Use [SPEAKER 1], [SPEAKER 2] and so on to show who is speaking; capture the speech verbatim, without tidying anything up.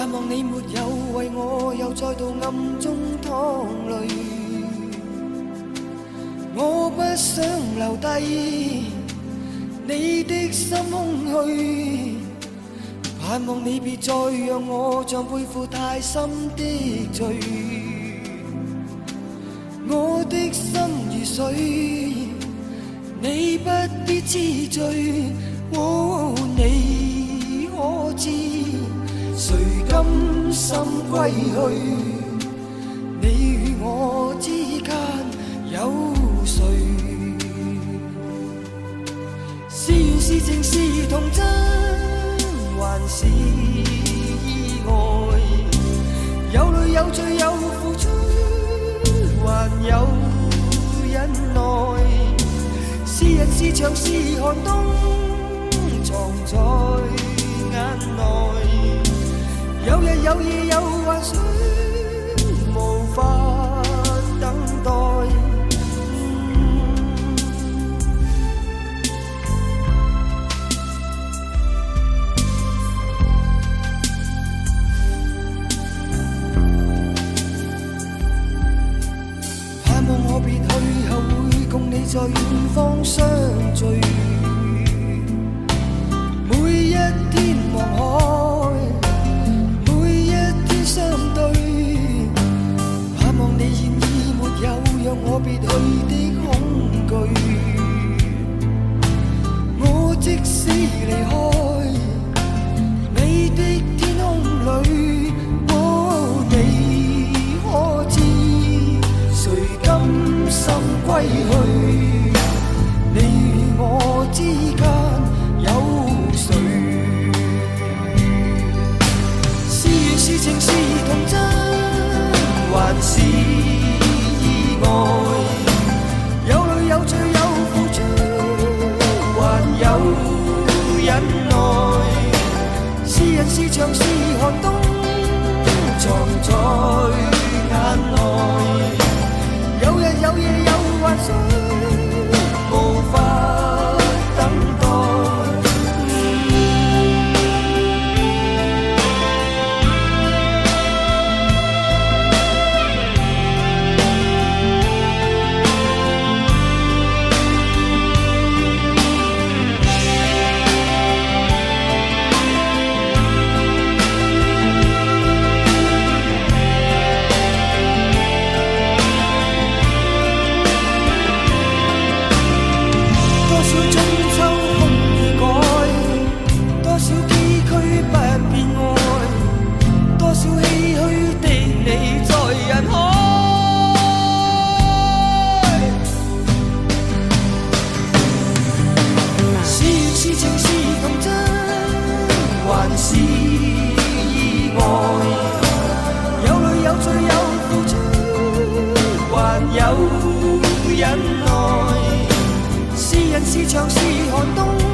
[SPEAKER 1] 盼望你沒有為我又再度暗中淌淚，我不想留低你的心空虛，盼望你別再讓我像背負太深的罪，我的心如水，你不必知罪，哦，你可知誰甘心歸去？你與我之間有誰？是緣是情是童真，還是意外？有淚有罪有付出，還有忍耐。是人是牆是寒冬，藏在眼內。有日有夜有幻想，無法等待。盼望我別去後會共你在遠方相聚，每一天望海，相對，盼望你現已沒有讓我別去的恐懼。我即使離開你的天空裏，哦，你可知誰甘心歸去？你與我之間有誰？是情是童真，還是意外？有淚有罪有付出，還有忍耐。是人是牆是寒冬，藏在眼內。有日有夜有幻想，無法等待。是意外，有淚有罪有付出，還有忍耐。是人是牆是寒冬。